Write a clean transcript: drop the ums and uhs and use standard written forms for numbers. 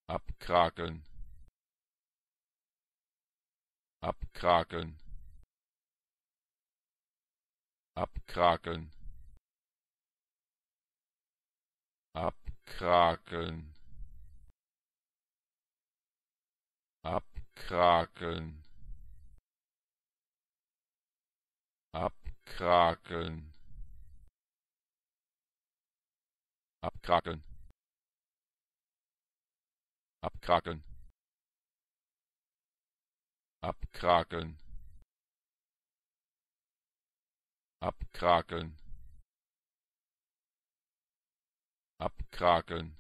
abkrakeln, abkrakeln, abkrakeln, abkrakeln, abkrakeln, abkrakeln, abkrakeln, abkrakeln, abkrakeln, abkrakeln, abkrakeln,